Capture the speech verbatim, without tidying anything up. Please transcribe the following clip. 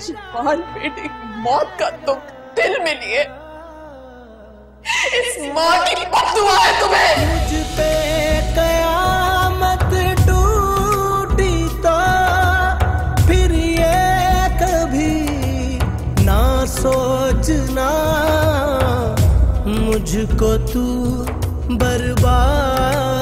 जवान बेटे की मौत का दुख दिल में लिए इस माँ की बददुआ है तुम्हें। मुझ पे कयामत टूटी तो फिर ये कभी ना सोचना मुझको तू बर्बाद